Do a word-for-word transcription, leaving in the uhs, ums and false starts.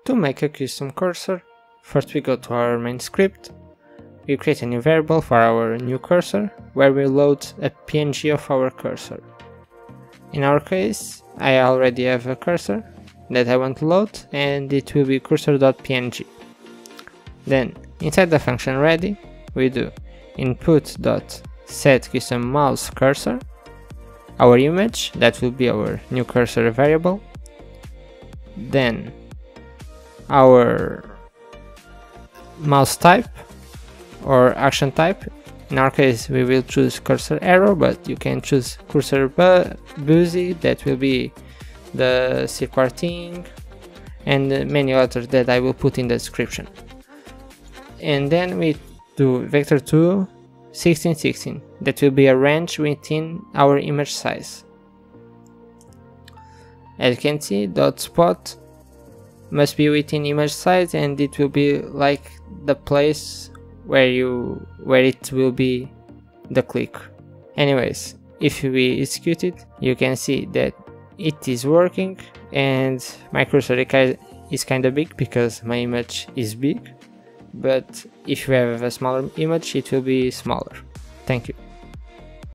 To make a custom cursor, first we go to our main script, we create a new variable for our new cursor, where we load a P N G of our cursor. In our case, I already have a cursor that I want to load, and it will be cursor.png. Then, inside the function ready, we do input.setCustomMouseCursor, our image, that will be our new cursor variable, then our mouse type or action type. In our case we will choose cursor arrow, but you can choose cursor bu busy, that will be the circular thing, and many others that I will put in the description. And then we do vector two sixteen sixteen, that will be a range within our image size. As you can see, dot spot must be within image size, and it will be like the place where you where it will be the click. Anyways, if we execute it, you can see that it is working, and my cursor is kind of big because my image is big, but if you have a smaller image it will be smaller. Thank you.